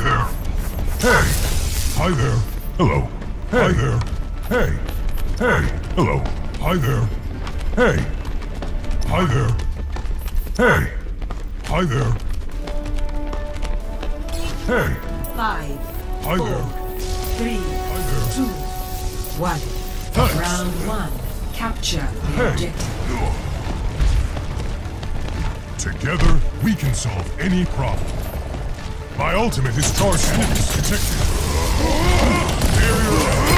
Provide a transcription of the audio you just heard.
there. Hey. Hi there. Hello. Hey. Hi there. Hey. Hey. Hello. Hi there. Hey. Hi there. Hey. Hi there. Hey. 5, Hi 4, there. 3, Hi there. 2, 1. Thanks. Round 1. Capture the Hey. objective. Together, we can solve any problem. My ultimate is charged. Enemies detected. Barrier